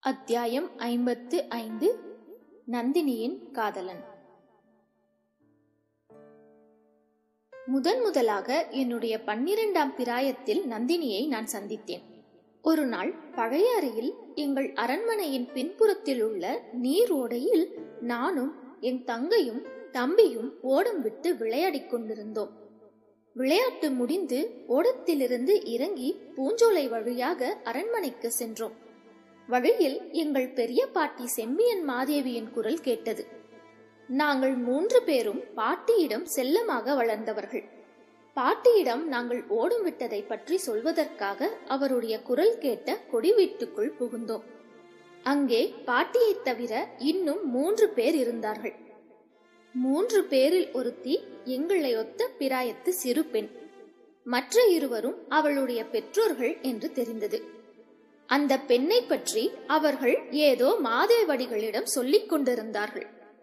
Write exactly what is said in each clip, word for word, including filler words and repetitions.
அத்தியாயம் ஐம்பத்து ஐந்து. நந்தினியின் காதலன். முதன் முதலாக என்னுடைய பன்னிரண்டாம் பிராயத்தில் நந்தினியை நான் சந்தித்தேன். ஒரு நாள் பழைய அறையில் எங்கள் அரண்மனையின் பின்புறத்தில் உள்ள நீர் ஓடையில் நானும் என் தங்கையும் தம்பியும் ஓடம் விட்டு விளையாடிக் கொண்டிருந்தோம். விளையாட்டு முடிந்து ஓடத்திலிருந்து இறங்கி பூஞ்சோலை வழியாக அரண்மனைக்கு சென்றோம். வழியில் எங்கள் பெரிய பாட்டி செம்பியன் மாதேவியின் குரல் கேட்டது. நாங்கள் மூன்று பேரும் பாட்டியிடம் செல்லமாக வளர்ந்தவர்கள். பாட்டியிடம் நாங்கள் ஓடும் விட்டதை பற்றி சொல்வதற்காக அவருடைய குரல் கேட்ட கொடி வீட்டுக்குள் புகுந்தோம். அங்கே பாட்டியை தவிர இன்னும் மூன்று பேர் இருந்தார்கள். மூன்று பேரில் ஒருத்தி எங்களை ஒத்த பிராயத்து சிறு பெண். மற்ற இருவரும் அவளுடைய பெற்றோர்கள் என்று தெரிந்தது. அந்த பெண்ணை பற்றி அவர்கள் ஏதோ மாதேவடிகளிடம் சொல்லிக் கொண்டிருந்தார்கள்.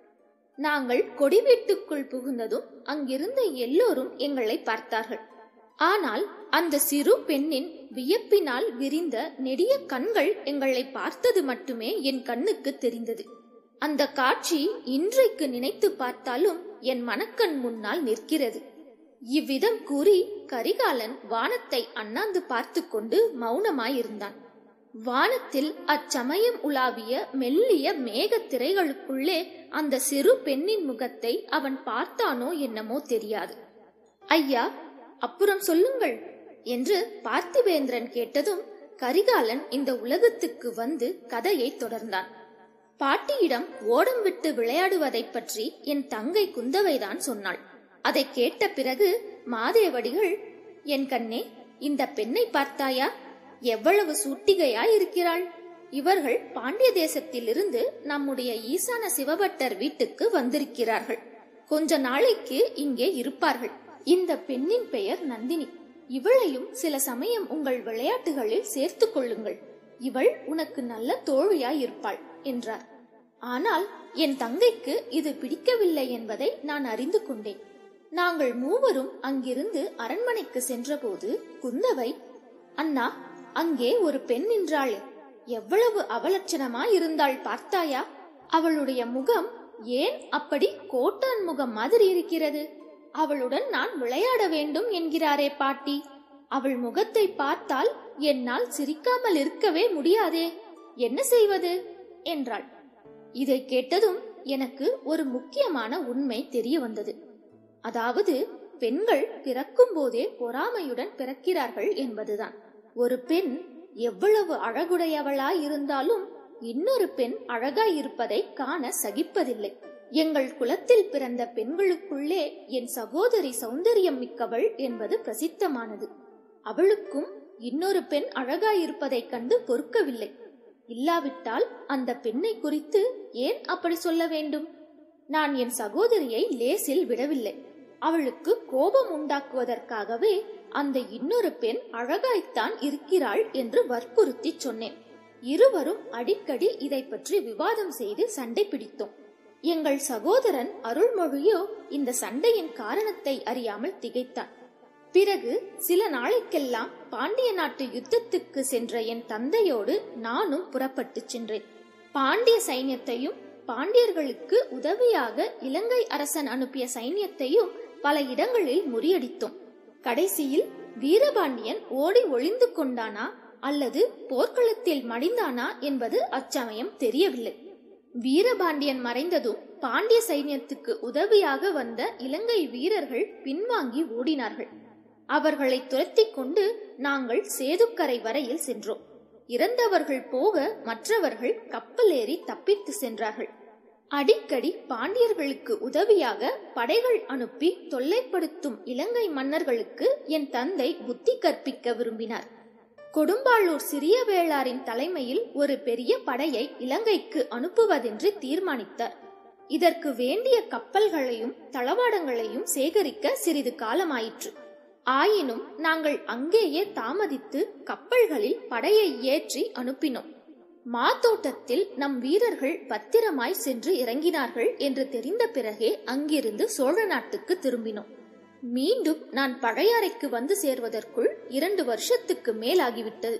நாங்கள் கொடி வீட்டுக்குள் புகுந்ததும் அங்கிருந்த எல்லோரும் எங்களை பார்த்தார்கள். ஆனால் அந்த சிறு பெண்ணின் வியப்பினால் விரிந்த நெடிய கண்கள் எங்களை பார்த்தது மட்டுமே என் கண்ணுக்கு தெரிந்தது. அந்த காட்சி இன்றைக்கு நினைத்து பார்த்தாலும் என் மனக்கண் முன்னால் நிற்கிறது. இவ்விதம் கூறி கரிகாலன் வானத்தை அண்ணாந்து பார்த்து கொண்டு மௌனமாயிருந்தான். வானத்தில் அச்சமயம் உலாவிய மெல்லிய மேக திரைகளுக்குள்ளே அந்த சிறு பெண்ணின் முகத்தை அவன் பார்த்தானோ என்னமோ தெரியாது. ஐயா, அப்புறம் சொல்லுங்கள் என்று பார்த்திபேந்திரன் கேட்டதும் கரிகாலன் இந்த உலகத்துக்கு வந்து கதையை தொடர்ந்தான். பாட்டியிடம் ஓடம் விட்டு விளையாடுவதை பற்றி என் தங்கை குந்தவைதான் சொன்னாள். அதை கேட்ட பிறகு மாதேவடிகள், என் கண்ணே, இந்த பெண்ணை பார்த்தாயா? எவ்வளவு சூட்டிகையாய் இருக்கிறாள்! இவர்கள் பாண்டிய தேசத்திலிருந்து நம்முடைய ஈசான சிவபட்டர் வீட்டுக்கு வந்திருக்கிறார்கள். கொஞ்ச நாளைக்கு இங்கே இருப்பார்கள். இந்த பெண்ணின் பெயர் நந்தினி. இவளையும் சில சமயம் உங்கள் விளையாட்டுகளில் சேர்த்து கொள்ளுங்கள். இவள் உனக்கு நல்ல தோழியாய் இருப்பாள் என்றார். ஆனால் என் தங்கைக்கு இது பிடிக்கவில்லை என்பதை நான் அறிந்து கொண்டேன். நாங்கள் மூவரும் அங்கிருந்து அரண்மனைக்கு சென்றபோது குந்தவை, அண்ணா, அங்கே ஒரு பெண் நின்றாளே, எவ்வளவு அவலட்சணமாய் இருந்தாள் பார்த்தாயா? அவளுடைய முகம் ஏன் அப்படி கோட்டான் முகம் மாதிரி இருக்கிறது? அவளுடன் நான் விளையாட வேண்டும் என்கிறாரே பாட்டி. அவள் முகத்தை பார்த்தால் என்னால் சிரிக்காமல் இருக்கவே முடியாதே. என்ன செய்வது என்றாள். இதை கேட்டதும் எனக்கு ஒரு முக்கியமான உண்மை தெரிய வந்தது. அதாவது, பெண்கள் பிறக்கும் போதே பொறாமையுடன் பிறக்கிறார்கள் என்பதுதான். ஒரு பெண் எவ்வளவு அழகுடையவளாய் இருந்தாலும் இன்னொரு பெண் அழகாய் இருப்பதை காண சகிப்பதில்லை. எங்கள் குலத்தில் பிறந்த பெண்களுக்குள்ளே என் சகோதரி சௌந்தரியம் மிக்கவள் என்பது பிரசித்தமானது. அவளுக்கும் இன்னொரு பெண் அழகாயிருப்பதை கண்டு பொறுக்கவில்லை. இல்லாவிட்டால் அந்த பெண்ணை குறித்து ஏன் அப்படி சொல்ல வேண்டும்? நான் என் சகோதரியை லேசில் விடவில்லை. அவளுக்கு கோபம் உண்டாக்குவதற்காகவே அந்த இன்னொரு பெண் அழகாய்த்தான் இருக்கிறாள் என்று வற்புறுத்தி சொன்னேன். இருவரும் அடிக்கடி இதை பற்றி விவாதம் செய்து சண்டை பிடித்தோம். எங்கள் சகோதரன் அருள்மொழியோ இந்த சண்டையின் காரணத்தை அறியாமல் திகைத்தான். பிறகு சில நாளைக்கெல்லாம் பாண்டிய நாட்டு யுத்தத்துக்கு சென்ற என் தந்தையோடு நானும் புறப்பட்டு சென்றேன். பாண்டிய சைன்யத்தையும் பாண்டியர்களுக்கு உதவியாக இலங்கை அரசன் அனுப்பிய சைன்யத்தையும் பல இடங்களில் முறியடித்தோம். கடைசியில் வீரபாண்டியன் ஓடி ஒளிந்து கொண்டானா அல்லது போர்க்களத்தில் மடிந்தானா என்பது அச்சமயம் தெரியவில்லை. வீரபாண்டியன் மறைந்ததும் பாண்டிய சைன்யத்துக்கு உதவியாக வந்த இலங்கை வீரர்கள் பின்வாங்கி ஓடினார்கள். அவர்களை துரத்தி கொண்டு நாங்கள் சேதுக்கரை வரையில் சென்றோம். இறந்தவர்கள் போக மற்றவர்கள் கப்பல் ஏறி தப்பித்து சென்றார்கள். அடிக்கடி பாண்டியர்களுக்கு உதவியாக படைகள் அனுப்பி தொல்லைப்படுத்தும் இலங்கை மன்னர்களுக்கு என் தந்தை புத்தி கற்பிக்க விரும்பினார். கொடும்பாளூர் சிறிய வேளாரின் தலைமையில் ஒரு பெரிய படையை இலங்கைக்கு அனுப்புவதென்று தீர்மானித்தார். இதற்கு வேண்டிய கப்பல்களையும் தளவாடங்களையும் சேகரிக்க சிறிது காலமாயிற்று. ஆயினும் நாங்கள் அங்கேயே தாமதித்து கப்பல்களில் படையை ஏற்றி அனுப்பினோம். மாத்தோட்டத்தில் நம் வீரர்கள் பத்திரமாய் சென்று இறங்கினார்கள் என்று தெரிந்த பிறகே அங்கிருந்து சோழ நாட்டுக்கு திரும்பினோம். மீண்டும் நான் பழையாறைக்கு வந்து சேர்வதற்குள் இரண்டு வருஷத்துக்கு மேலாகிவிட்டது.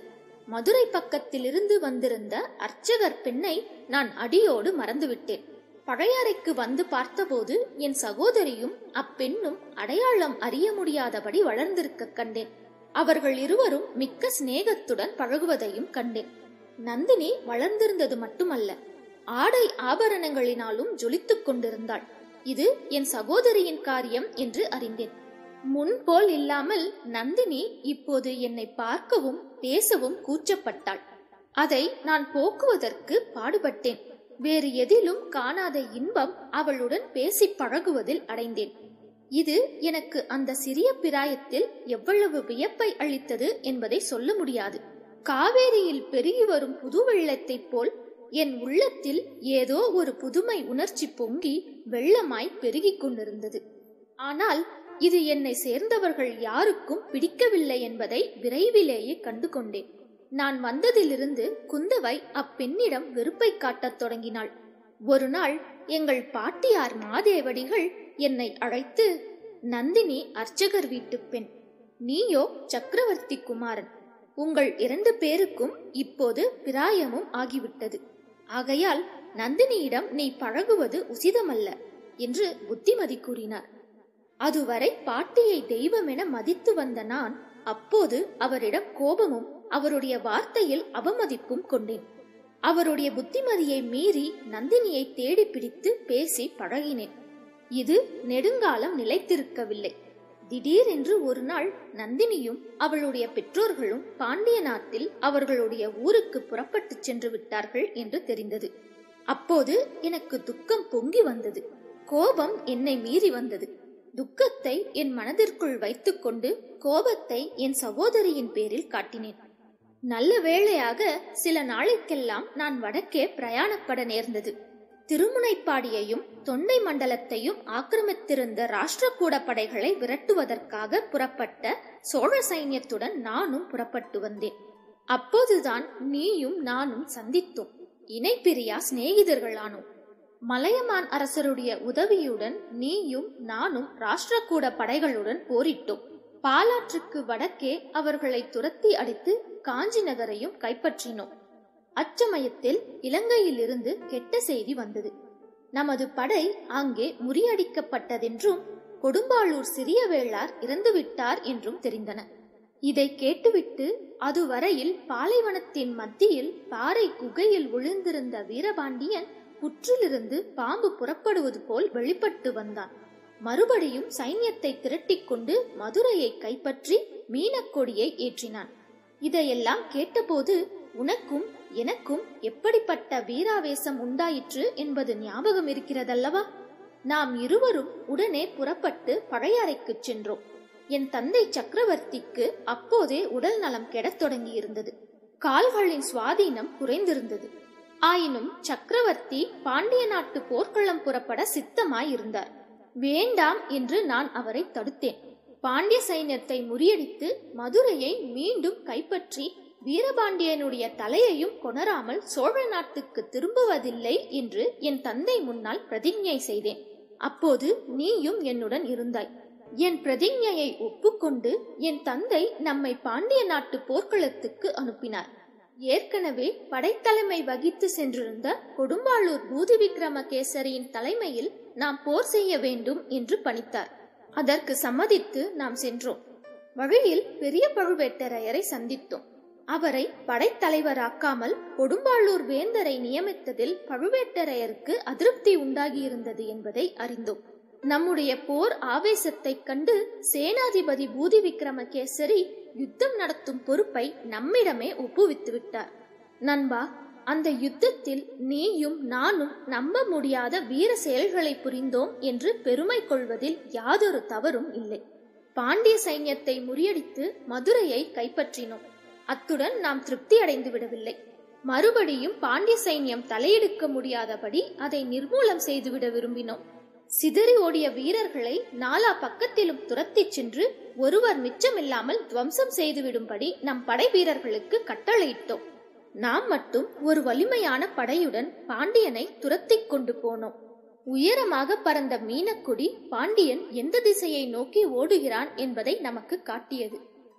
மதுரை பக்கத்திலிருந்து வந்திருந்த அர்ச்சகர் பெண்ணை நான் அடியோடு மறந்துவிட்டேன். பழையாறைக்கு வந்து பார்த்தபோது என் சகோதரியும் அப்பெண்ணும் அடையாளம் அறிய முடியாதபடி வளர்ந்திருக்க கண்டேன். அவர்கள் இருவரும் மிக்க சிநேகத்துடன் பழகுவதையும் கண்டேன். நந்தினி வளர்ந்திருந்தது மட்டுமல்ல, ஆடை ஆபரணங்களினாலும் ஜொலித்துக் கொண்டிருந்தாள். இது என் சகோதரியின் காரியம் என்று அறிந்தேன். முன்போல் இல்லாமல் நந்தினி இப்போது என்னை பார்க்கவும் பேசவும் கூச்சப்பட்டாள். அதை நான் போக்குவதற்கு பாடுபட்டேன். வேறு எதிலும் காணாத இன்பம் அவளுடன் பேசி பழகுவதில் அடைந்தேன். இது எனக்கு அந்த சிறிய பிராயத்தில் எவ்வளவு வியப்பை அளித்தது என்பதை சொல்ல முடியாது. காவேரியில் பெருகி வரும் புது வெள்ளத்தைப் போல் என் உள்ளத்தில் ஏதோ ஒரு புதுமை உணர்ச்சி பொங்கி வெள்ளமாய் பெருகிக் கொண்டிருந்தது. ஆனால் இது என்னை சேர்ந்தவர்கள் யாருக்கும் பிடிக்கவில்லை என்பதை விரைவிலேயே கண்டு கொண்டேன். நான் வந்ததிலிருந்து குந்தவை அப்பெண்ணிடம் வெறுப்பை காட்டத் தொடங்கினாள். ஒரு நாள் எங்கள் பாட்டியார் மாதேவடிகள் என்னை அழைத்து, நந்தினி அர்ச்சகர் வீட்டு பெண், நீயோ சக்கரவர்த்தி குமாரன். உங்கள் இரண்டு பேருக்கும் இப்போது பிராயமும் ஆகிவிட்டது. ஆகையால் நந்தினியிடம் நீ பழகுவது உசிதமல்ல என்று புத்திமதி கூறினார். அதுவரை பாட்டியை தெய்வமென மதித்து வந்த நான் அப்போது அவரிடம் கோபமும் அவருடைய வார்த்தையில் அவமதிப்பும் கொண்டேன். அவருடைய புத்திமதியை மீறி நந்தினியை தேடி பிடித்து பேசி பழகினேன். இது நெடுங்காலம் நிலைத்திருக்கவில்லை. திடீரென்று ஒரு நாள் நந்தினியும் அவளுடைய பெற்றோர்களும் பாண்டிய நாட்டில் அவர்களுடைய ஊருக்கு புறப்பட்டு சென்று விட்டார்கள் என்று தெரிந்தது. அப்போது எனக்கு துக்கம் பொங்கி வந்தது. கோபம் என்னை மீறி வந்தது. துக்கத்தை என் மனதிற்குள் வைத்துக் கொண்டு கோபத்தை என் சகோதரியின் பேரில் காட்டினேன். நல்ல வேளையாக சில நாளைக்கெல்லாம் நான் வடக்கே பிரயாணப்பட நேர்ந்தது. திருமுனைப்பாடியையும் தொண்டை மண்டலத்தையும் ஆக்கிரமித்திருந்த ராஷ்டிரகூட படைகளை விரட்டுவதற்காக புறப்பட்ட சோழ சைன்யத்துடன் நானும் புறப்பட்டு வந்தேன். அப்போதுதான் நீயும் நானும் சந்தித்தோம். இணைப்பிரியா சிநேகிதர்களானோம். மலையமான் அரசருடைய உதவியுடன் நீயும் நானும் ராஷ்டிரகூட படைகளுடன் போரிட்டோம். பாலாற்றுக்கு வடக்கே அவர்களை துரத்தி அடித்து காஞ்சி நகரையும் கைப்பற்றினோம். அச்சமயத்தில் இலங்கையிலிருந்து கெட்ட செய்தி வந்தது. நமது படை அங்கே முறியடிக்கப்பட்டதென்றும் கொடும்பாளூர் சிறிய வேளார் இறந்துவிட்டார் என்றும் தெரிந்தன. இதை கேட்டுவிட்டு அதுவரையில் பாலைவனத்தின் மத்தியில் பாறை குகையில் விழுந்திருந்த வீரபாண்டியன் புற்றிலிருந்து பாம்பு புறப்படுவது போல் வெளிப்பட்டு வந்தான். மறுபடியும் சைன்யத்தை திரட்டிக் கொண்டு மதுரையை கைப்பற்றி மீனக்கொடியை ஏற்றினான். இதையெல்லாம் கேட்டபோது உனக்கும் எனக்கும் எப்படிப்பட்ட வீராவேசம் உண்டாயிற்று என்பது ஞாபகம் இருக்கிறதல்லவா? நாம் இருவரும் உடனே புறப்பட்டு பழையாறைக்கு சென்றோம். என் தந்தை சக்கரவர்த்திக்கு அப்போதே உடல் நலம் கெடத் தொடங்கியிருந்தது. கால்களின் சுவாதீனம் குறைந்திருந்தது. ஆயினும் சக்கரவர்த்தி பாண்டிய நாட்டு போர்க்களம் புறப்பட சித்தமாயிருந்தார். வேண்டாம் என்று நான் அவரை தடுத்தேன். பாண்டிய சைன்யத்தை முறியடித்து மதுரையை மீண்டும் கைப்பற்றி வீரபாண்டியனுடைய தலையையும் கொணராமல் சோழ நாட்டுக்கு திரும்புவதில்லை என்று என் தந்தை முன்னால் பிரதிஞ்ஞை செய்தேன். அப்போது நீயும் என்னுடன் இருந்தாய். என் பிரதிஞ்ஞையை ஒப்புக்கொண்டு என் தந்தை நம்மை பாண்டிய நாட்டு போர்க்களத்துக்கு அனுப்பினார். ஏற்கனவே படைத்தலைமை வகித்து சென்றிருந்த கொடும்பாளூர் பூதி விக்ரமகேசரியின் தலைமையில் நாம் போர் செய்ய வேண்டும் என்று பணித்தார். அதற்கு சம்மதித்து நாம் சென்றோம். வழியில் பெரிய பழுவேட்டரையரை சந்தித்தோம். அவரை படைத்தலைவராக்காமல் கொடும்பாளூர் வேந்தரை நியமித்ததில் பழுவேட்டரையருக்கு அதிருப்தி உண்டாகியிருந்தது என்பதை அறிந்தோம். நம்முடைய போர் ஆவேசத்தை கண்டு சேனாதிபதி பூதி விக்ரமகேசரி யுத்தம் நடத்தும் பொறுப்பை நம்மிடமே ஒப்புவித்து விட்டார். நண்பா, அந்த யுத்தத்தில் நீயும் நானும் நம்ப முடியாத வீர செயல்களை புரிந்தோம் என்று பெருமை கொள்வதில் யாதொரு தவறும் இல்லை. பாண்டிய சைன்யத்தை முறியடித்து மதுரையை கைப்பற்றினோம். அத்துடன் நாம் திருப்தி அடைந்து விடவில்லை. மறுபடியும் பாண்டிய சைன்யம் தலையெடுக்க முடியாதபடி அதை நிர்மூலம் செய்துவிட விரும்பினோம். சிதறி ஓடிய வீரர்களை நாலா பக்கத்திலும் துரத்தி சென்று ஒருவர் மிச்சமில்லாமல் துவம்சம் செய்துவிடும்படி நம் படை வீரர்களுக்கு கட்டளையிட்டோம். நாம் மட்டும் ஒரு வலிமையான படையுடன் பாண்டியனை துரத்தி கொண்டு போனோம். உயரமாக பறந்த மீனக்கொடி பாண்டியன் எந்த திசையை நோக்கி ஓடுகிறான் என்பதை நமக்கு காட்டியது.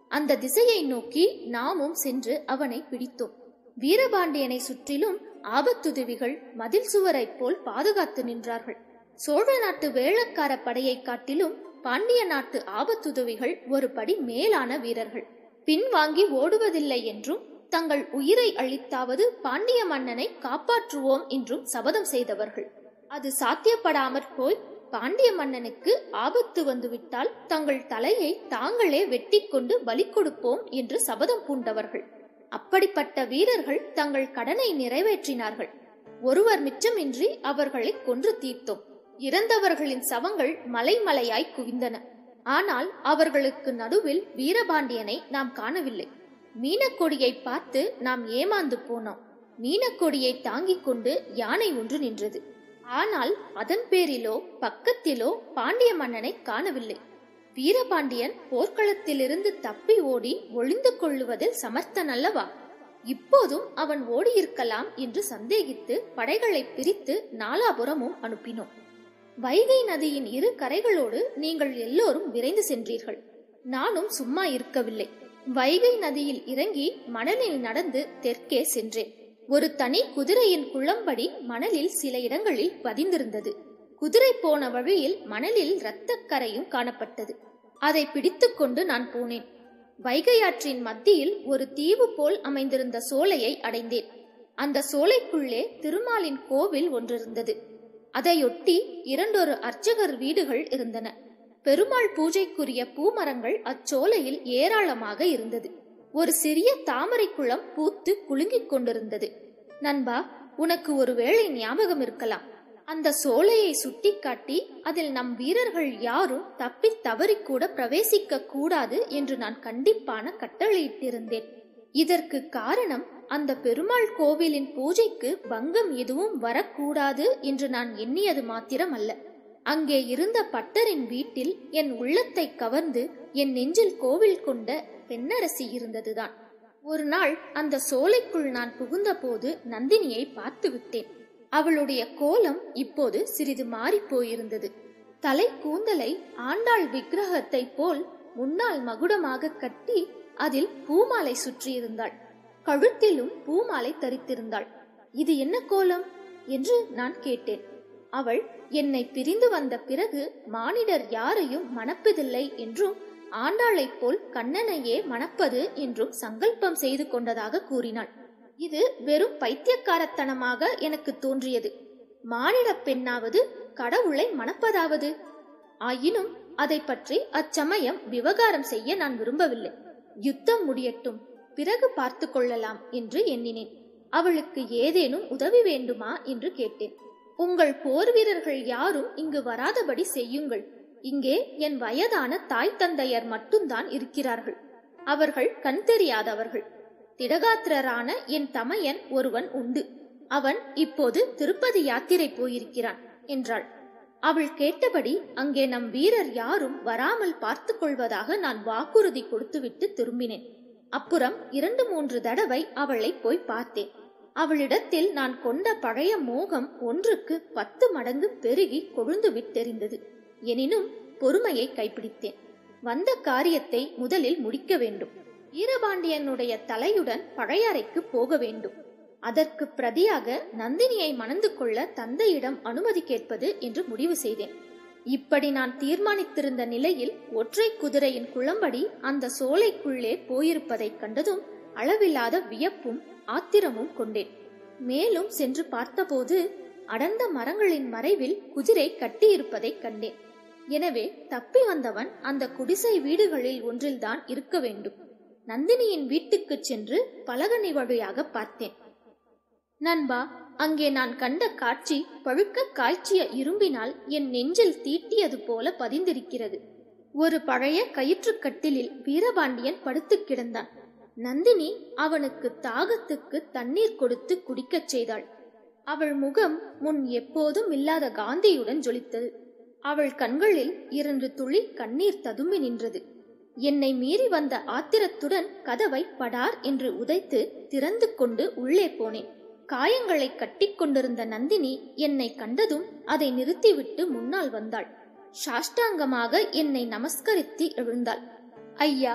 அந்த திசையை நோக்கி நாமும் சென்று அவனை பிடித்தோம். வீரபாண்டியனை சுற்றிலும் ஆபத்துதவிகள் மதில் சுவரை போல் பாதுகாத்து நின்றார்கள். சோழ நாட்டு வேளக்கார படையை காட்டிலும் பாண்டிய நாட்டு ஆபத்துதவிகள் ஒரு படி மேலான வீரர்கள். பின்வாங்கி ஓடுவதில்லை என்றும் தங்கள் உயிரை அளித்தாவது பாண்டிய மன்னனை காப்பாற்றுவோம் என்றும் சபதம் செய்தவர்கள். அது சாத்தியப்படாமற் போய் பாண்டிய மன்னனுக்கு ஆபத்து வந்துவிட்டால் தங்கள் தலையை தாங்களே வெட்டி கொண்டு பலி கொடுப்போம் என்று சபதம் பூண்டவர்கள். அப்படிப்பட்ட வீரர்கள் தங்கள் கடனை நிறைவேற்றினார்கள். ஒருவர் மிச்சமின்றி அவர்களை கொன்று தீர்த்தோம். இறந்தவர்களின் சவங்கள் மலை மலையாய் குவிந்தன. ஆனால் அவர்களுக்கு நடுவில் வீரபாண்டியனை நாம் காணவில்லை. மீனக்கொடியை பார்த்து நாம் ஏமாந்து போனோம். மீனக்கொடியை தாங்கிக் கொண்டு யானை ஒன்று நின்றது. ஆனால் அதன் பேரிலோ பக்கத்திலோ பாண்டிய மன்னனை காணவில்லை. வீரபாண்டியன் போர்க்களத்திலிருந்து தப்பி ஓடி ஒளிந்து கொள்ளுவதில் சமர்த்தன் அல்லவா? இப்போதும் அவன் ஓடியிருக்கலாம் என்று சந்தேகித்து படைகளை பிரித்து நாலாபுரமும் அனுப்பினோம். வைகை நதியின் இரு கரைகளோடு நீங்கள் எல்லோரும் விரைந்து சென்றீர்கள். நானும் சும்மா இருக்கவில்லை. வைகை நதியில் இறங்கி மணலில் நடந்து தெற்கே சென்றேன். ஒரு தனி குதிரையின் குளம்படி மணலில் சில இடங்களில் பதிந்திருந்தது. குதிரை போன வழியில் மணலில் இரத்தக்கரையும் காணப்பட்டது. அதை பிடித்து கொண்டு நான் போனேன். வைகையாற்றின் மத்தியில் ஒரு தீவு போல் அமைந்திருந்த சோலையை அடைந்தேன். அந்த சோலைக்குள்ளே திருமாலின் கோவில் ஒன்றிருந்தது. அதையொட்டி இரண்டொரு அர்ச்சகர் வீடுகள் இருந்தன. பெருமாள் பூஜைக்குரிய பூமரங்கள் அச்சோலையில் ஏராளமாக இருந்தது. ஒரு சிறிய தாமரை குளம் பூத்து குலுங்கிக் கொண்டிருந்தது. நண்பா, உனக்கு ஒருவேளை ஞாபகம் இருக்கலாம். அந்த சோலையை சுட்டி காட்டி அதில் நம் வீரர்கள் யாரும் தப்பி தவறிக்கூட பிரவேசிக்க கூடாது என்று நான் கண்டிப்பான கட்டளையிட்டிருந்தேன். இதற்கு காரணம் அந்த பெருமாள் கோவிலின் பூஜைக்கு பங்கம் எதுவும் வரக்கூடாது என்று நான் எண்ணியது மாத்திரம் அல்ல. அங்கே இருந்த பட்டரின் வீட்டில் என் உள்ளத்தை கவர்ந்து என் நெஞ்சில் கோவில் கொண்ட பெண்ணரசி இருந்ததுதான். ஒரு நாள் அந்த சோலைக்குள் நான் புகுந்த போது நந்தினியை பார்த்து விட்டேன். அவளுடைய கோலம் இப்போது சிறிது மாறி போயிருந்தது. தலை கூந்தலை ஆண்டாள் விக்கிரகத்தை போல் முன்னால் மகுடமாக கட்டி அதில் பூமாலை சுற்றியிருந்தாள். கழுத்திலும் பூமாலை தரித்திருந்தாள். இது என்ன கோலம் என்று நான் கேட்டேன். அவள் என்னை பிரிந்து வந்த பிறகு மானிடர் யாரையும் மணப்பதில்லை என்றும் ஆண்டாளை போல் கண்ணனையே மணப்பது என்றும் சங்கல்பம் செய்து கொண்டதாக கூறினாள். இது வெறும் பைத்தியக்காரத்தனமாக எனக்கு தோன்றியது. மானிட பெண்ணாவது கடவுளை மணப்பதாவது? ஆயினும் அதை பற்றி அச்சமயம் விவகாரம் செய்ய நான் விரும்பவில்லை. யுத்தம் முடியட்டும், பிறகு பார்த்து கொள்ளலாம் என்று எண்ணினேன். அவளுக்கு ஏதேனும் உதவி வேண்டுமா என்று கேட்டேன். உங்கள் போர் வீரர்கள் யாரும் இங்கு வராதபடி செய்யுங்கள். இங்கே என் வயதான தாய் தந்தையர் மட்டும்தான் இருக்கிறார்கள். அவர்கள் கண் தெரியாதவர்கள். திடகாத்திரரான என் தமையன் ஒருவன் உண்டு. அவன் இப்போது திருப்பதி யாத்திரை போயிருக்கிறான் என்றாள். அவள் கேட்டபடி அங்கே நம் வீரர் யாரும் வராமல் பார்த்து கொள்வதாக நான் வாக்குறுதி கொடுத்துவிட்டு திரும்பினேன். அப்புறம் இரண்டு மூன்று தடவை அவளை போய் பார்த்தேன். அவளிடத்தில் நான் கொண்ட பழைய மோகம் ஒன்றுக்கு பத்து மடங்கு பெருகி கொழுந்து விட்டெறிந்தது. எனினும் பொறுமையை கைப்பிடித்தேன். வந்த காரியத்தை முதலில் முடிக்க வேண்டும். வீரபாண்டியனுடைய தலையுடன் பழையாறைக்கு போக வேண்டும். அதற்கு பிரதியாக நந்தினியை மணந்து கொள்ள தந்தையிடம் அனுமதி கேட்பது என்று முடிவு செய்தேன். இப்படி நான் தீர்மானித்திருந்த நிலையில் ஒற்றை குதிரையின் குளம்படி அந்த சோலைக்குள்ளே போயிருப்பதைக் கண்டதும் அளவில்லாத வியப்பும் ஆத்திரமும் கொண்டேன். மேலும் சென்று பார்த்தபோது அடர்ந்த மரங்களின் மறைவில் குதிரை கட்டியிருப்பதைக் கண்டேன். எனவே தப்பி வந்தவன் அந்த குடிசை வீடுகளில் ஒன்றில்தான் இருக்க வேண்டும். நந்தினியின் வீட்டுக்கு சென்று பலகனி வழியாக பார்த்தேன். நண்பா, அங்கே நான் கண்ட காட்சி பழுக்க காய்ச்சிய இரும்பினால் என் நெஞ்சில் தீட்டியது போல பதிந்திருக்கிறது. ஒரு பழைய கயிற்றுக்கட்டிலில் வீரபாண்டியன் படுத்து கிடந்தான். நந்தினி அவனுக்கு தாகத்துக்கு தண்ணீர் கொடுத்து குடிக்கச் செய்தாள். அவள் முகம் முன் எப்போதும் இல்லாத காந்தியுடன் ஜொலித்தது. அவள் கண்களில் இரண்டு துளி கண்ணீர் ததும்பி நின்றது. என்னை மீறி வந்த ஆத்திரத்துடன் கதவை படார் என்று உதைத்து திறந்து கொண்டு உள்ளே போனேன். காயங்களை கட்டி கொண்டிருந்த நந்தினி என்னை கண்டதும் அதை நிறுத்திவிட்டு முன்னால் வந்தாள். சாஷ்டாங்கமாக என்னை நமஸ்கரித்து எழுந்தாள். ஐயா,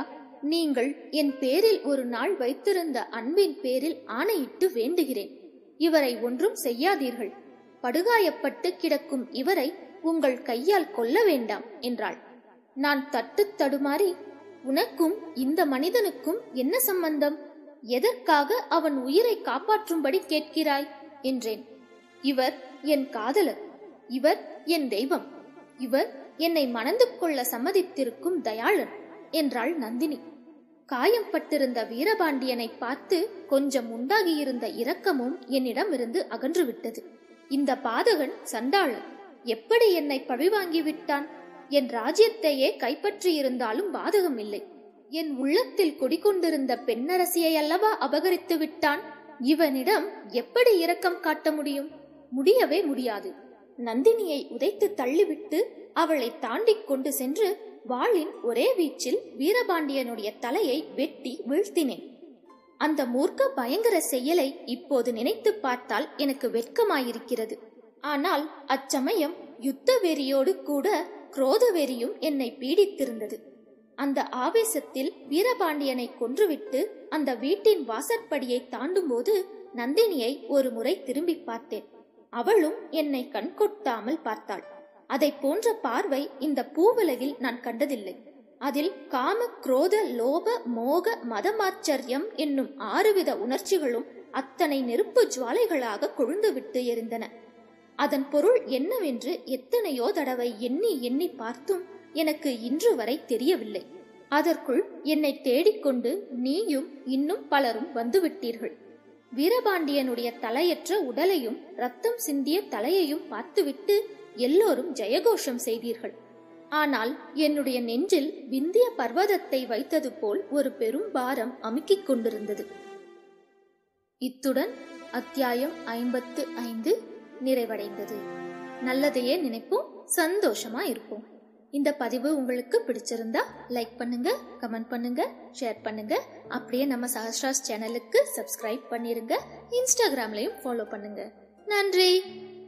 நீங்கள் என் பேரில் ஒரு நாள் வைத்திருந்த அன்பின் பேரில் ஆணையிட்டு வேண்டுகிறேன். இவரை ஒன்றும் செய்யாதீர்கள். படுகாயப்பட்டு கிடக்கும் இவரை உங்கள் கையால் கொல்ல வேண்டாம் என்றாள். நான் தட்டு தடுமாறி, உனக்கும் இந்த மனிதனுக்கும் என்ன சம்பந்தம்? எதற்காக அவன் உயிரை காப்பாற்றும்படி கேட்கிறாய் என்றேன். இவர் என் காதலர், இவர் என் தெய்வம், இவர் என்னை மணந்து கொள்ள சம்மதித்திருக்கும் தயாளன் என்றாள் நந்தினி. காயம்பட்டிருந்த வீரபாண்டியனை பார்த்து கொஞ்சம் உண்டாகியிருந்த இரக்கமும் என்னிடமிருந்து அகன்றுவிட்டது. இந்த பாதகன் சண்டாளன் எப்படி என்னை பழிவாங்கி விட்டான்? என் ராஜ்யத்தையே கைப்பற்றியிருந்தாலும் பாதகம் இல்லை. என் உள்ளத்தில் குடிகொண்டிருந்த பெண்ணரசியை அல்லவா அபகரித்து விட்டான். இவனிடம் எப்படி இரக்கம் காட்ட முடியும்? முடியவே முடியாது. நந்தினியை உதைத்து தள்ளிவிட்டு அவளை தாண்டி கொண்டு சென்று வாளின் ஒரே வீச்சில் வீரபாண்டியனுடைய தலையை வெட்டி வீழ்த்தினேன். அந்த மூர்க்க பயங்கர செயலை இப்போது நினைத்து பார்த்தால் எனக்கு வெட்கமாயிருக்கிறது. ஆனால் அச்சமயம் யுத்த வெறியோடு கூட குரோத வெறியும் என்னை பீடித்திருந்தது. அந்த ஆவேசத்தில் வீரபாண்டியனை கொன்றுவிட்டு அந்த வீட்டின் வாசற்படியை தாண்டும் போது நந்தினியை ஒரு முறை திரும்பி பார்த்தேன். அவளும் என்னை கண்கொட்டாமல் பார்த்தாள். அதை போன்ற பார்வை இந்த பூவுலகில் நான் கண்டதில்லை. அதில் காம, குரோத, லோப, மோக, மதமாச்சரியம் என்னும் ஆறுவித உணர்ச்சிகளும் அத்தனை நெருப்பு ஜுவாலைகளாக கொழுந்துவிட்டு எரிந்தன. அதன் பொருள் என்னவென்று எத்தனையோ தடவை எண்ணி எண்ணி பார்த்தும் எனக்கு இன்று வரை தெரியவில்லை. அதற்குள் என்னை தேடிக்கொண்டு நீயும் இன்னும் பலரும் வந்துவிட்டீர்கள். வீரபாண்டியனுடைய தலையற்ற உடலையும் ரத்தம் சிந்திய தலையையும் பார்த்துவிட்டு எல்லோரும் ஜெயகோஷம் செய்தீர்கள். ஆனால் என்னுடைய நெஞ்சில் விந்திய பர்வதத்தை வைத்தது போல் ஒரு பெரும் பாரம் அமுக்கிக் கொண்டிருந்தது. இத்துடன் அத்தியாயம் ஐம்பத்து ஐந்து நிறைவடைந்தது. நல்லதையே நினைப்போம், சந்தோஷமா இருப்போம். இந்த பதிவு உங்களுக்கு பிடிச்சிருந்தா லைக் பண்ணுங்க, கமெண்ட் பண்ணுங்க, ஷேர் பண்ணுங்க. அப்படியே நம்ம சஹஸ்ராஸ் சேனலுக்கு சப்ஸ்கிரைப் பண்ணிருங்க. இன்ஸ்டாகிராம்லயும் ஃபாலோ பண்ணுங்க. நன்றி.